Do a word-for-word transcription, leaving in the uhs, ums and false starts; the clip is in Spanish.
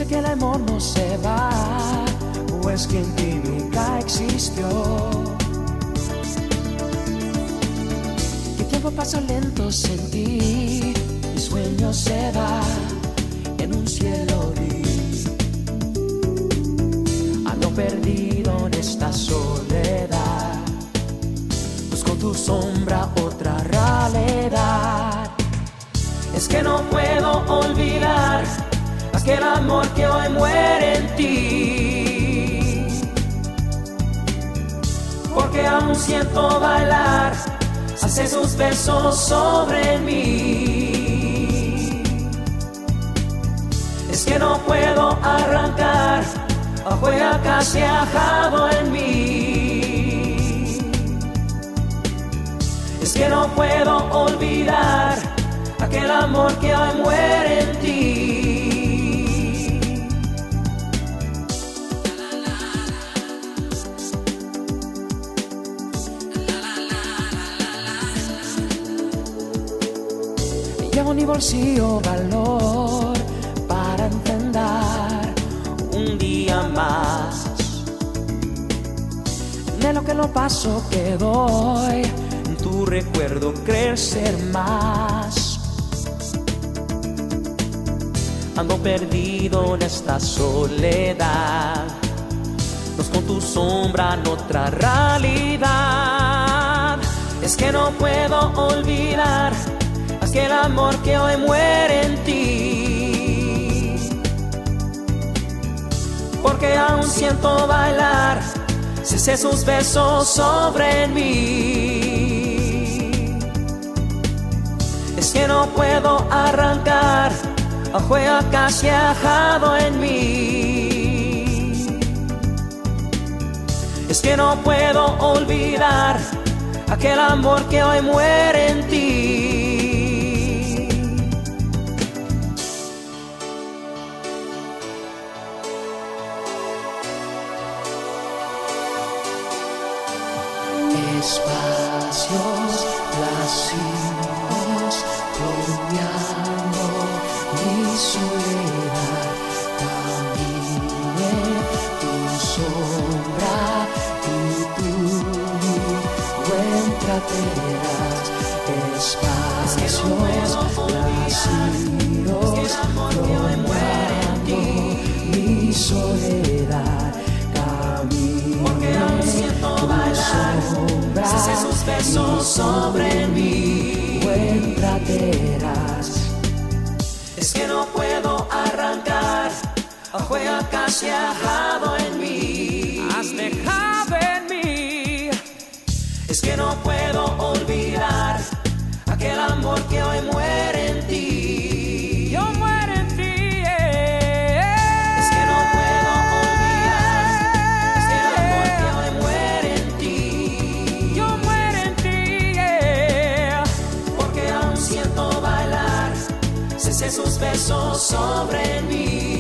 Dice que el amor no se va, pues quien química existió. Que tiempo pasa lento sin ti, mi sueño se va en un cielo gris. Ando perdido en esta soledad, busco tu sombra otra realidad. Es que no puedo olvidar aquel amor que hoy muere en ti, porque aún siento bailar hace sus besos sobre mí. Es que no puedo arrancar a juega casi ajado en mí. Es que no puedo olvidar aquel amor que hoy muere en ti. Llevo en mi bolsillo valor para enfrentar un día más. De lo que lo paso que doy, en tu recuerdo crecer más. Ando perdido en esta soledad, pues con tu sombra en otra realidad. Es que no puedo olvidar aquel amor que hoy muere en ti, porque aún siento bailar cese sus besos sobre mí. Es que no puedo arrancar a juega casi ajado en mí. Es que no puedo olvidar aquel amor que hoy muere en ti. Espacios vacíos rodeando mi soledad, caminé tu sombra y tú encontrarás. Espacios vacíos rodeando mi soledad, porque aún siento bailar cese sus besos sobre mí. Encontrarás. Es que no puedo arrancar a juega casi ajado en mí. Has dejado en mí. Es que no puedo olvidar aquel amor que hoy muere en ti. Yo muero en ti. Es que no puedo olvidar aquel amor que hoy muere en ti. Yo muero en ti. Porque aún siento bailar cese sus besos sobre mí.